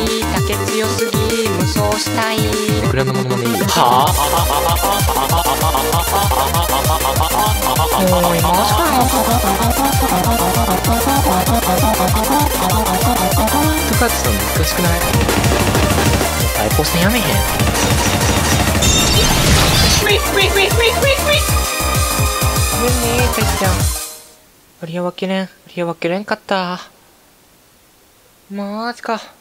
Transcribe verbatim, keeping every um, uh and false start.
竹強すぎ無双したい。 いくらのものまねいいよ。 はあおいマジかよ。 とかってたの難しくない？ 対抗戦やめへん。ごめんねたいちゃん。ありやわけれんありやわけれんかった。マジか。